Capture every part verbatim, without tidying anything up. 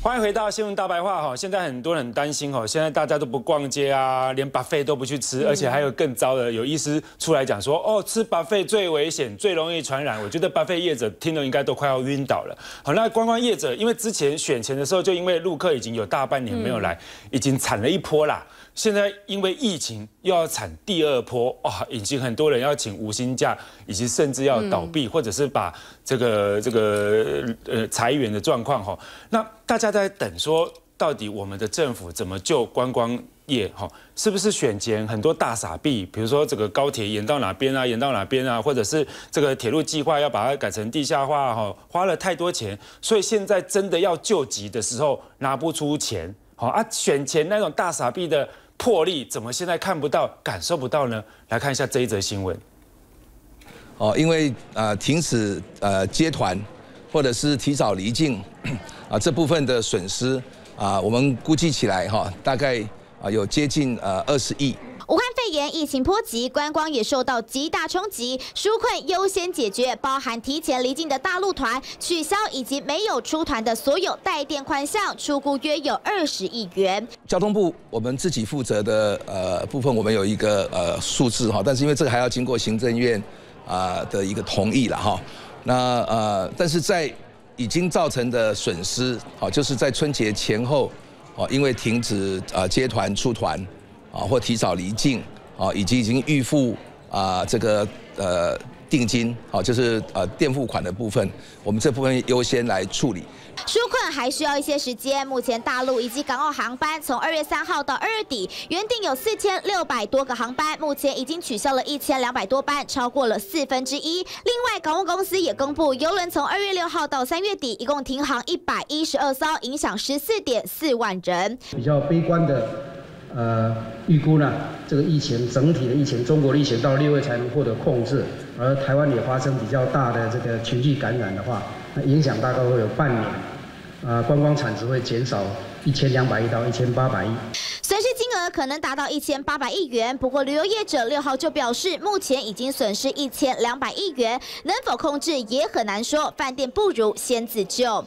欢迎回到新闻大白话哈！现在很多人很担心哈，现在大家都不逛街啊，连 buffet 都不去吃，而且还有更糟的，有医师出来讲说，哦，吃 buffet 最危险，最容易传染。我觉得 buffet 业者听了应该都快要晕倒了。好，那观光业者因为之前选前的时候，就因为陆客已经有大半年没有来，已经惨了一波啦。现在因为疫情又要惨第二波，哇，已经很多人要请无薪假，以及甚至要倒闭，或者是把这个这个呃裁员的状况哈。那大家在等说，到底我们的政府怎么救观光业？哈，是不是选前很多大撒币，比如说这个高铁延到哪边啊，延到哪边啊，或者是这个铁路计划要把它改成地下化，哈，花了太多钱，所以现在真的要救急的时候拿不出钱，好啊，选前那种大撒币的魄力，怎么现在看不到、感受不到呢？来看一下这一则新闻。 哦，因为呃停止呃接团，或者是提早离境，啊这部分的损失啊，我们估计起来哈，大概啊有接近呃二十亿。 武汉肺炎疫情波及，观光也受到极大冲击，纾困优先解决，包含提前离境的大陆团取消以及没有出团的所有带电款项，出估约有二十亿元。 交通部我们自己负责的呃部分，我们有一个呃数字哈，但是因为这个还要经过行政院啊、呃、的一个同意了哈，那呃但是在已经造成的损失，好就是在春节前后，哦因为停止呃接团出团。啊，或提早离境啊，以及已经预付啊这个呃定金，好，就是呃垫付款的部分，我们这部分优先来处理。 纾困还需要一些时间，目前大陆以及港澳航班从二月三号到二月底，原定有四千六百多个航班，目前已经取消了一千两百多班，超过了四分之一。另外，港务公司也公布，邮轮从二月六号到三月底，一共停航一百一十二艘，影响十四点四万人。 比较悲观的。呃，预估呢，这个疫情整体的疫情，中国的疫情到六月才能获得控制，而台湾也发生比较大的这个群聚感染的话，那影响大概会有半年，呃，观光产值会减少一千两百亿到一千八百亿。 损失金额可能达到一千八百亿元，不过旅游业者六号就表示，目前已经损失一千两百亿元，能否控制也很难说，饭店不如先自救。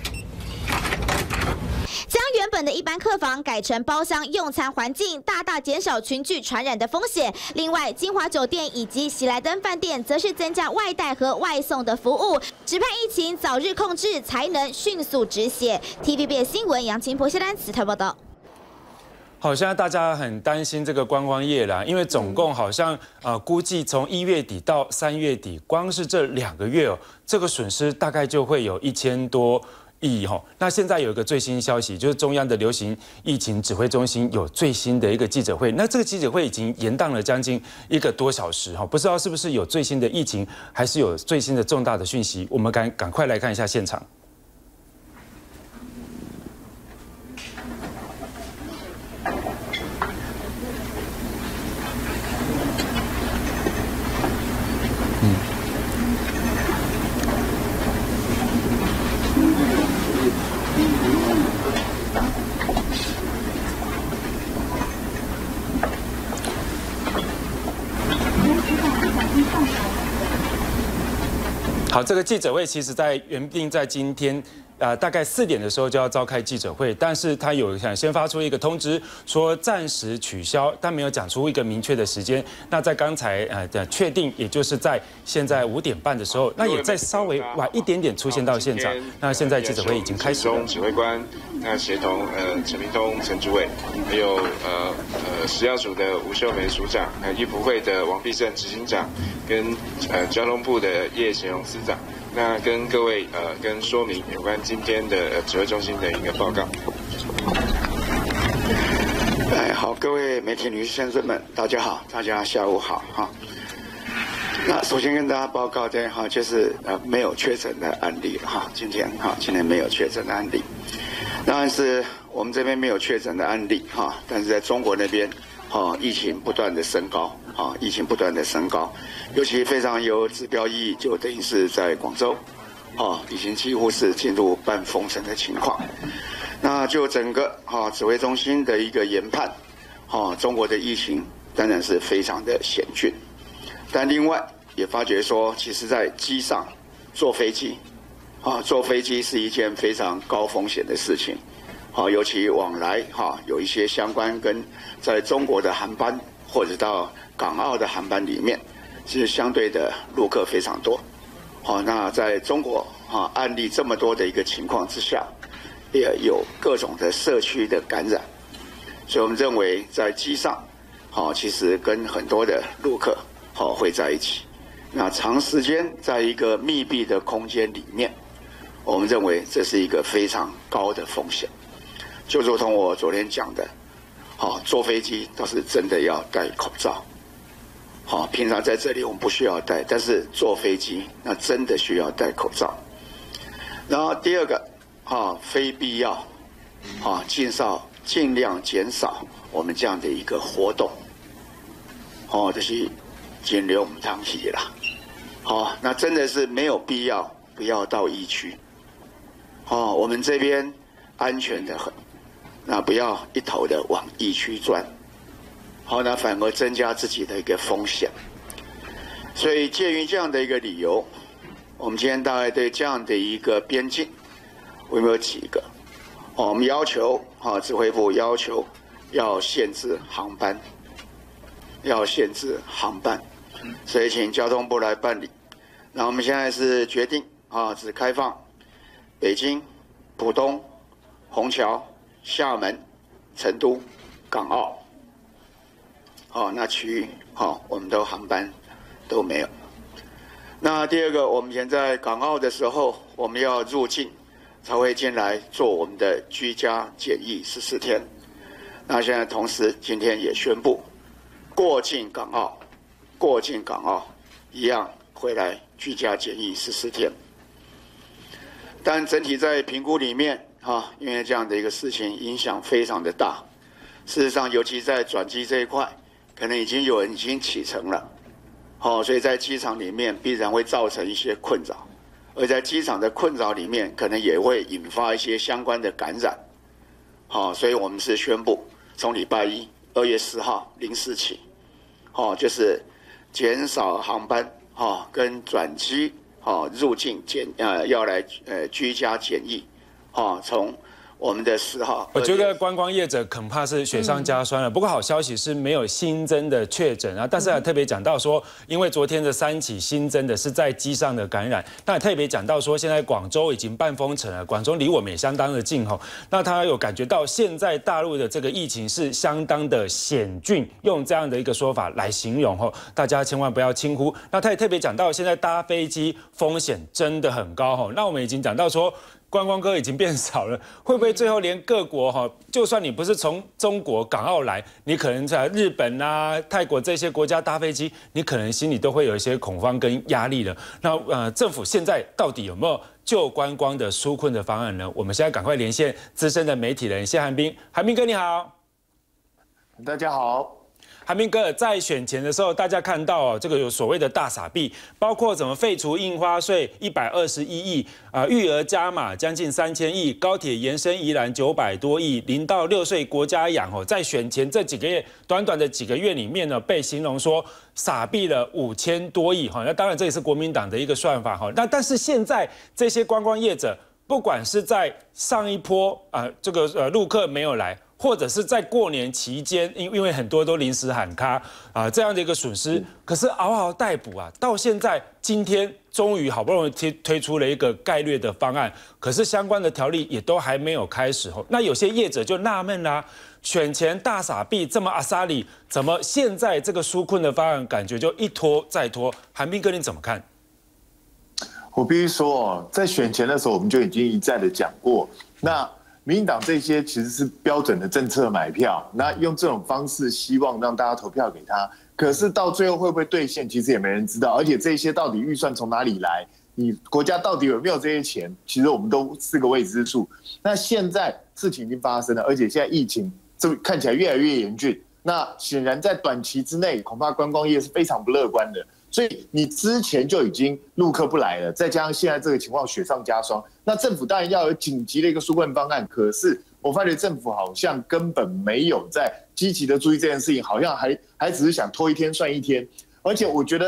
将原本的一般客房改成包厢用餐环境，大大减少群聚传染的风险。另外，金华酒店以及喜来登饭店则是增加外带和外送的服务，只盼疫情早日控制，才能迅速止血。T V B 新闻杨晴、婆谢丹、慈台报道。 好，现在大家很担心这个观光业啦，因为总共好像呃估计从一月底到三月底，光是这两个月哦，这个损失大概就会有一千多。亿哈，那现在有一个最新消息，就是中央的流行疫情指挥中心有最新的一个记者会，那这个记者会已经延宕了将近一个多小时哈，不知道是不是有最新的疫情，还是有最新的重大的讯息，我们赶赶快来看一下现场。好，这个记者会其实在原定在今天，呃，大概四点的时候就要召开记者会，但是他有想先发出一个通知，说暂时取消，但没有讲出一个明确的时间。那在刚才呃的确定，也就是在现在五点半的时候，那也在稍微晚一点点出现到现场。那现在记者会已经开始了。 指挥官，那协同呃陈明通陈主委，还有呃呃食药署的吴秀梅署长，还有医福会的王必胜执行长，跟呃交通部的叶贤荣司长。那跟各位呃跟说明有关今天的指挥中心的一个报告。 哎，好，各位媒体女士先生们，大家好，大家下午好哈。那首先跟大家报告的哈，就是呃没有确诊的案例哈，今天哈今天没有确诊的案例，当然是我们这边没有确诊的案例哈，但是在中国那边哈疫情不断的升高啊，疫情不断的升高。尤其非常有指标意义，就等于是在广州，啊，已经几乎是进入半封城的情况。那就整个啊指挥中心的一个研判，啊，中国的疫情当然是非常的险峻，但另外也发觉说，其实在机上坐飞机，啊，坐飞机是一件非常高风险的事情， 好，尤其往来哈有一些相关跟在中国的航班或者到港澳的航班里面，其实相对的陆客非常多。好，那在中国啊案例这么多的一个情况之下，也有各种的社区的感染，所以我们认为在机上，好，其实跟很多的陆客好会在一起。那长时间在一个密闭的空间里面，我们认为这是一个非常高的风险。就如同我昨天讲的，好，坐飞机倒是真的要戴口罩。好，平常在这里我们不需要戴，但是坐飞机那真的需要戴口罩。然后第二个，啊，非必要，啊，尽少尽量减少我们这样的一个活动。哦，就是减流我们汤体啦。好，那真的是没有必要，不要到疫区。哦，我们这边安全的很，那不要一头的往疫区钻。好，那反而增加自己的一个风险。所以鉴于这样的一个理由，我们今天大概对这样的一个边境，我们有几个，我们要求啊，指挥部要求要限制航班，要限制航班，所以请交通部来办理。那我们现在是决定啊，只开放北京、浦东、虹桥、厦门、成都、港澳。好，那其余好，我们都航班都没有。那第二个，我们现在港澳的时候，我们要入境才会进来做我们的居家检疫十四天。那现在同时今天也宣布，过境港澳，过境港澳一样回来居家检疫十四天。但整体在评估里面啊，因为这样的一个事情影响非常的大。事实上，尤其在转机这一块。可能已经有人已经启程了，好，所以在机场里面必然会造成一些困扰，而在机场的困扰里面，可能也会引发一些相关的感染，好，所以我们是宣布从礼拜一二月四号零时起，好，就是减少航班，好，跟转机，好，入境检呃要来呃居家检疫，好，从。我们的四号， 我觉得观光业者恐怕是雪上加霜了。不过好消息是没有新增的确诊啊，但是还特别讲到说，因为昨天的三起新增的是在机上的感染，那也特别讲到说，现在广州已经半封城了，广州离我们也相当的近吼。那他有感觉到现在大陆的这个疫情是相当的险峻，用这样的一个说法来形容吼，大家千万不要轻忽。那他也特别讲到，现在搭飞机风险真的很高吼。那我们已经讲到说。观光客已经变少了，会不会最后连各国哈，就算你不是从中国港澳来，你可能在日本啊、泰国这些国家搭飞机，你可能心里都会有一些恐慌跟压力了。那呃，政府现在到底有没有救观光的纾困的方案呢？我们现在赶快连线资深的媒体人谢寒冰，寒冰哥你好， 大家好。 寒冰哥在选前的时候，大家看到哦，这个有所谓的大撒币，包括怎么废除印花税一百二十一亿啊，育儿加码将近三千亿，高铁延伸宜兰九百多亿，零到六岁国家养哦，在选前这几个月，短短的几个月里面呢，被形容说撒币了五千多亿哈。那当然这也是国民党的一个算法哈。那但是现在这些观光业者，不管是在上一波啊、呃、这个呃陆客没有来。或者是在过年期间，因因为很多都临时喊卡啊，这样的一个损失，可是嗷嗷待哺啊，到现在今天终于好不容易推推出了一个概略的方案，可是相关的条例也都还没有开始吼。那有些业者就纳闷啦，选前大撒币这么阿萨里，怎么现在这个纾困的方案感觉就一拖再拖？寒冰哥你怎么看？ 我必须说哦，在选前的时候我们就已经一再的讲过，那。民进党这些其实是标准的政策买票，那用这种方式希望让大家投票给他，可是到最后会不会兑现，其实也没人知道。而且这些到底预算从哪里来，你国家到底有没有这些钱，其实我们都是个未知数。那现在事情已经发生了，而且现在疫情这看起来越来越严峻，那显然在短期之内，恐怕观光业是非常不乐观的。所以你之前就已经陆客不来了，再加上现在这个情况雪上加霜，那政府当然要有紧急的一个纾困方案。可是我发觉政府好像根本没有在积极的注意这件事情，好像还还只是想拖一天算一天。而且我觉得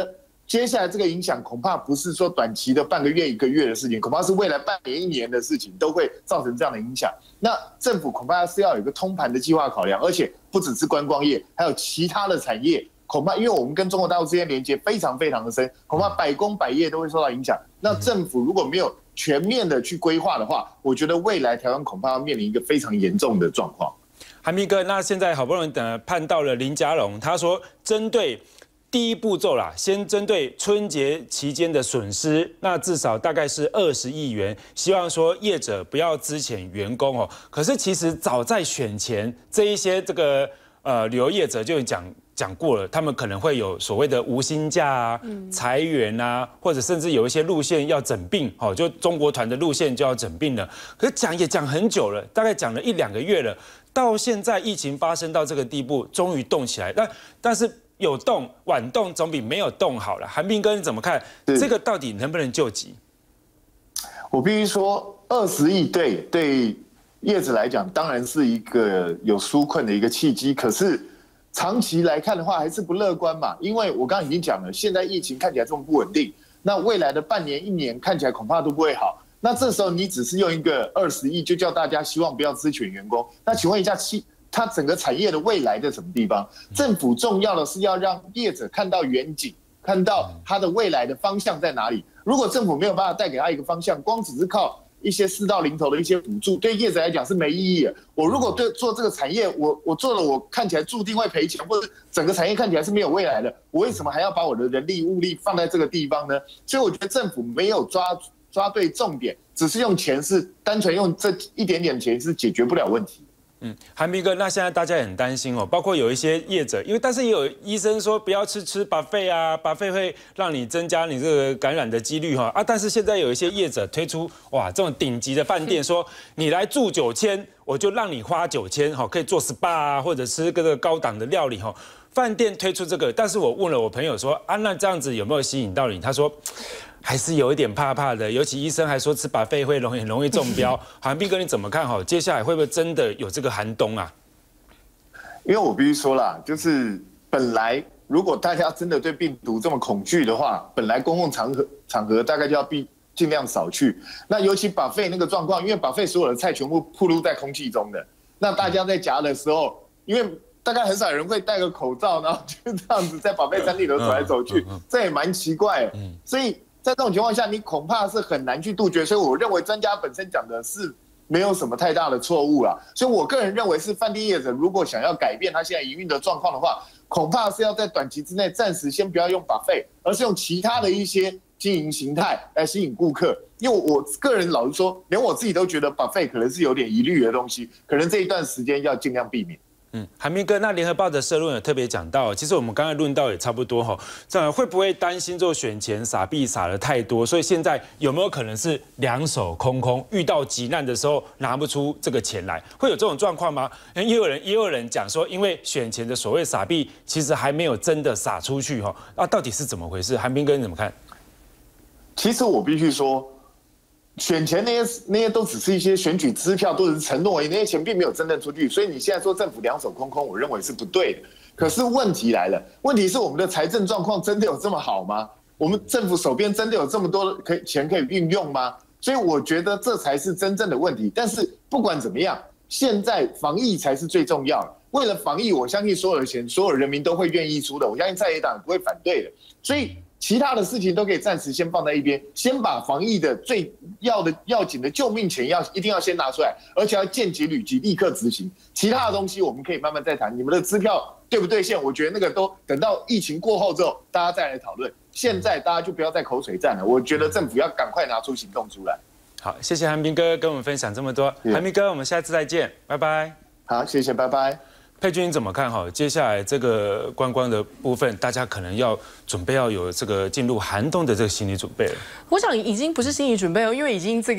接下来这个影响恐怕不是说短期的半个月、一个月的事情，恐怕是未来半年、一年的事情，都会造成这样的影响。那政府恐怕是要有一个通盘的计划考量，而且不只是观光业，还有其他的产业。恐怕因为我们跟中国大陆之间连接非常非常的深，恐怕百工百业都会受到影响。那政府如果没有全面的去规划的话，我觉得未来台湾恐怕要面临一个非常严重的状况。 韩明哥，那现在好不容易等盼到了林佳龙，他说针对第一步骤啦，先针对春节期间的损失，那至少大概是二十亿元，希望说业者不要资遣员工哦。可是其实早在选前，这一些这个呃旅游业者就讲讲过了，他们可能会有所谓的无薪假啊、裁员啊，或者甚至有一些路线要整并，哦，就中国团的路线就要整并了。可是讲也讲很久了，大概讲了一两个月了，到现在疫情发生到这个地步，终于动起来，但但是。有动晚动总比没有动好了。韩斌哥你怎么看？这个到底能不能救急？ 我必须说，二十亿对对业者来讲，当然是一个有纾困的一个契机。可是长期来看的话，还是不乐观嘛。因为我刚刚已经讲了，现在疫情看起来这么不稳定，那未来的半年、一年看起来恐怕都不会好。那这时候你只是用一个二十亿，就叫大家希望不要资遣员工。那请问一下，七？它整个产业的未来在什么地方？政府重要的是要让业者看到远景，看到它的未来的方向在哪里。如果政府没有办法带给他一个方向，光只是靠一些四到零头的一些辅助，对业者来讲是没意义的。我如果对做这个产业，我我做了，我看起来注定会赔钱，或者整个产业看起来是没有未来的，我为什么还要把我的人力物力放在这个地方呢？所以我觉得政府没有抓抓对重点，只是用钱是单纯用这一点点钱是解决不了问题。 嗯，韩明哥，那现在大家也很担心哦，包括有一些业者，因为但是也有医生说不要吃吃 buffet 啊 ，buffet 会让你增加你这个感染的几率哈啊，但是现在有一些业者推出哇这种顶级的饭店，说你来住九千，我就让你花九千哈，可以做 S P A 啊，或者吃这个高档的料理哈。饭店推出这个，但是我问了我朋友说啊，那这样子有没有吸引到你？他说。还是有一点怕怕的，尤其医生还说吃 buffet 会容易容易中标。韩斌哥你怎么看？哈，接下来会不会真的有这个寒冬啊？ 因为我必须说啦，就是本来如果大家真的对病毒这么恐惧的话，本来公共场合场合大概就要避尽量少去。那尤其 buffet 那个状况，因为 buffet 所有的菜全部暴露在空气中的，那大家在夹的时候，因为大概很少人会戴个口罩，然后就这样子在 buffet 餐厅里头走来走去，这也蛮奇怪的。所以。在这种情况下，你恐怕是很难去杜绝，所以我认为专家本身讲的是没有什么太大的错误啦。所以我个人认为是饭店业者如果想要改变他现在营运的状况的话，恐怕是要在短期之内暂时先不要用 buffet， 而是用其他的一些经营形态来吸引顾客。因为我个人老实说，连我自己都觉得 buffet 可能是有点疑虑的东西，可能这一段时间要尽量避免。 嗯，韩明哥，那联合报的社论有特别讲到，其实我们刚才论到也差不多哈，这样会不会担心做选前撒币撒了太多，所以现在有没有可能是两手空空，遇到急难的时候拿不出这个钱来，会有这种状况吗？也有人也有人讲说，因为选前的所谓撒币其实还没有真的撒出去哈，那到底是怎么回事？韩明哥你怎么看？ 其实我必须说。选前那些那些都只是一些选举支票，都是承诺而已，那些钱并没有真正出去，所以你现在说政府两手空空，我认为是不对的。可是问题来了，问题是我们的财政状况真的有这么好吗？我们政府手边真的有这么多可以钱可以运用吗？所以我觉得这才是真正的问题。但是不管怎么样，现在防疫才是最重要的。为了防疫，我相信所有的钱，所有人民都会愿意出的。我相信在野党也不会反对的。所以。其他的事情都可以暂时先放在一边，先把防疫的最要的要紧的救命钱要一定要先拿出来，而且要见机履机，立刻执行。其他的东西我们可以慢慢再谈。你们的支票对不兑现？我觉得那个都等到疫情过后之后，大家再来讨论。现在大家就不要再口水战了。我觉得政府要赶快拿出行动出来。 好，谢谢韩明哥跟我们分享这么多。韩明哥，我们下次再见，拜拜。 好，谢谢，拜拜。 佩君你怎么看？哈，接下来这个观光的部分，大家可能要准备要有这个进入寒冬的这个心理准备了。 我想已经不是心理准备了，因为已经这个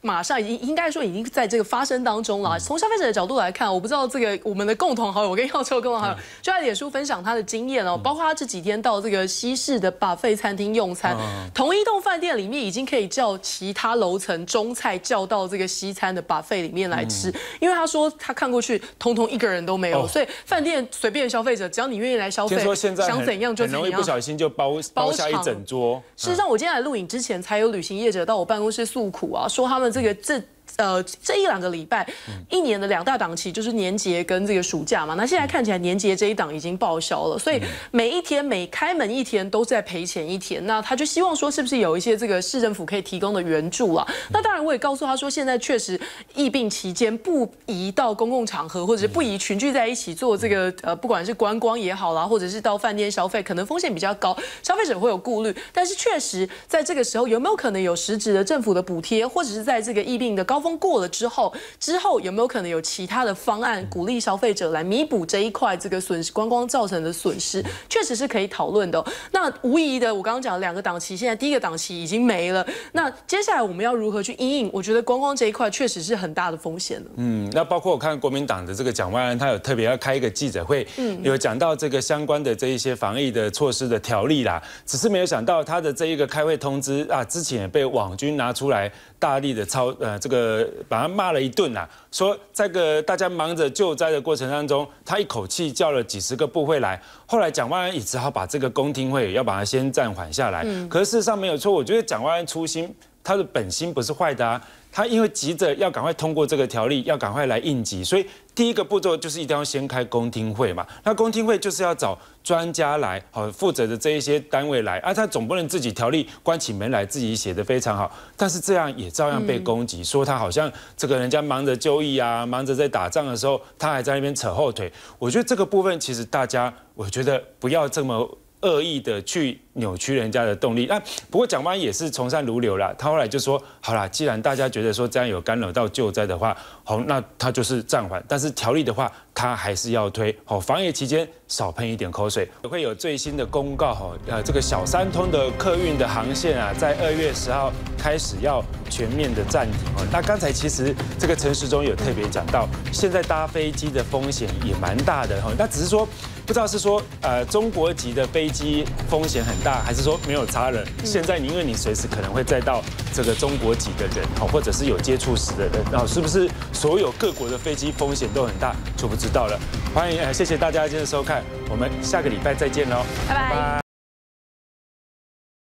马上已经应该说已经在这个发生当中了。从消费者的角度来看，我不知道这个我们的共同好友，我跟耀秋共同好友就在脸书分享他的经验哦，包括他这几天到这个西式的 buffet 餐厅用餐，同一栋饭店里面已经可以叫其他楼层中菜叫到这个西餐的 buffet 里面来吃，因为他说他看过去，通通一个人都没有，所以饭店随便消费者，只要你愿意来消费，想怎样就怎样， 很容易不小心就包包下一整桌。 事实上，我今天来录影之前，才有旅行业者到我办公室诉苦啊，说他们这个这。呃，这一两个礼拜，一年的两大档期就是年节跟这个暑假嘛。那现在看起来年节这一档已经报销了，所以每一天每开门一天都在赔钱一天。那他就希望说，是不是有一些这个市政府可以提供的援助啊？那当然，我也告诉他说，现在确实疫病期间不宜到公共场合，或者是不宜群聚在一起做这个呃，不管是观光也好啦，或者是到饭店消费，可能风险比较高，消费者会有顾虑。但是确实在这个时候，有没有可能有实质的政府的补贴，或者是在这个疫病的高峰过了之后，之后有没有可能有其他的方案鼓励消费者来弥补这一块这个损失观光造成的损失？确实是可以讨论的、哦。那无疑的，我刚刚讲两个档期，现在第一个档期已经没了。那接下来我们要如何去因应？我觉得观光这一块确实是很大的风险了。 嗯，那包括我看国民党的这个蒋万安，他有特别要开一个记者会，嗯，有讲到这个相关的这一些防疫的措施的条例啦，只是没有想到他的这一个开会通知啊，之前也被网军拿出来大力的抄呃这个。把他骂了一顿啦，说这个大家忙着救灾的过程当中，他一口气叫了几十个部会来，后来蒋万安也只好把这个公听会要把它先暂缓下来。嗯、可是事实上没有错，我觉得蒋万安初心，他的本心不是坏的啊，他因为急着要赶快通过这个条例，要赶快来应急，所以第一个步骤就是一定要先开公听会嘛。那公听会就是要找专家来，好负责的这一些单位来啊，他总不能自己条例关起门来自己写得非常好，但是这样也照样被攻击，说他好像这个人家忙着就医啊，忙着在打仗的时候，他还在那边扯后腿。我觉得这个部分其实大家，我觉得不要这么恶意的去扭曲人家的动力。那不过蒋万安也是从善如流啦，他后来就说，好啦，既然大家觉得说这样有干扰到救灾的话，好，那他就是暂缓，但是条例的话，他还是要推。好，防疫期间少喷一点口水。会有最新的公告，哈，呃，这个小三通的客运的航线啊，在二月十号开始要全面的暂停哦。那刚才其实这个陈时中有特别讲到，现在搭飞机的风险也蛮大的哈，那只是说。不知道是说，呃，中国籍的飞机风险很大，还是说没有差人？现在你因为你随时可能会载到这个中国籍的人，好，或者是有接触史的人，然后是不是所有各国的飞机风险都很大，就不知道了。欢迎，呃，谢谢大家今天的收看，我们下个礼拜再见喽， 拜拜。